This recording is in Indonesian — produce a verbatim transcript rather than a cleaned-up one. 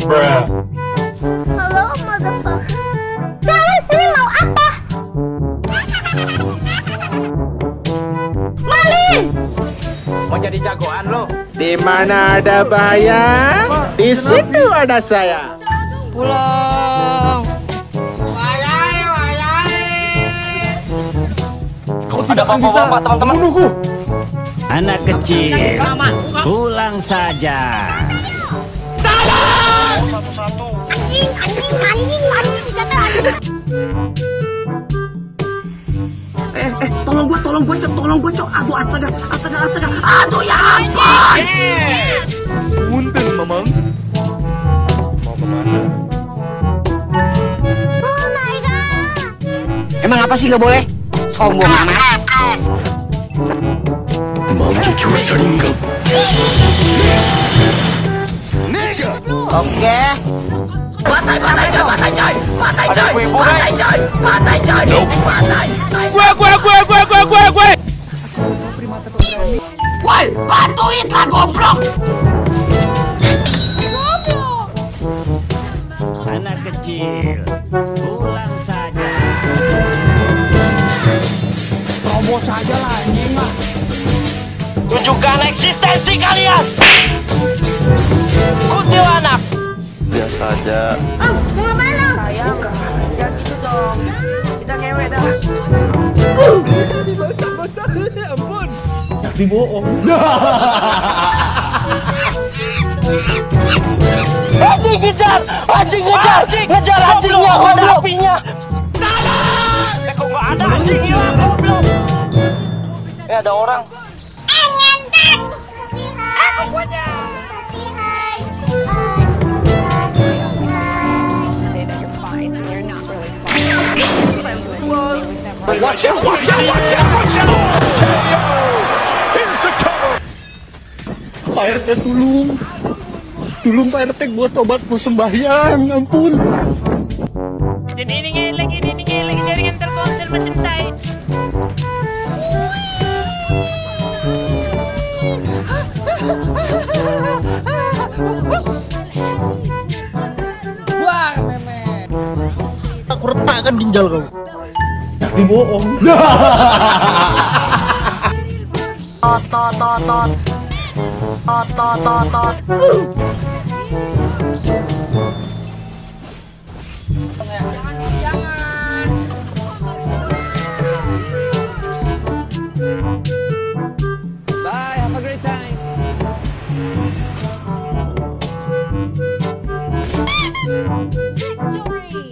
Halo, motherfucker. Kalian sini mau apa? Malin! Mau jadi jagoan lo? Di mana ada bahaya, di situ ada saya. Pulang. Kau tidak akan bisa, teman-teman. Bunuhku. Anak kecil, pulang saja. Satu-satu. Anjing, anjing, anjing, anjing, kata anjing. Eh, eh, tolong gua, tolong gua, Cok, tolong gua, Cok. Aduh, astaga, astaga, astaga. Aduh, ya ampun. Punten, Mamang. Mau kemana? Oh my god. Emang apa sih nggak boleh? Sombong amat. Oke. Patai, patai, coy, patai, coy. Patai, Ada coy. kue-kue, Patai, coy. Patai, coy. Patai. Gue, gue, gue, gue, gue, gue, gue. Woi, bantuin lah, goblok. Anak kecil, pulang saja. Terobos saja lah, anjing mah. Tunjukkan eksistensi kalian. Kuntilanak. Biasa aja. Oh, mau kemana? Sayang, jangan gitu dong. Kita ngewe dah. Tapi bohong. Anjing ngejar, anjing ngejar, ngejar anjingnya, gak ada apinya. Eh kok gak ada anjing hilang, goblok. Eh ada orang. Eh, ngentek. Kasih hai. Aku punya. Kasih hai. Watch out, watch out, watch out, watch out. Here's the cover. Pak R T tulung. Tulung Pak R T buat obat mau sembahyang, ampun. Dan ini ngayon lagi, ini ngayon lagi jaringan Telkomsel macam tai. Buang, memet. Aku retakkan ginjal kau. Tapi bohong. Tot, tot, tot, tot. Tot, tot, tot, tot. Bye, have a great time. Victory.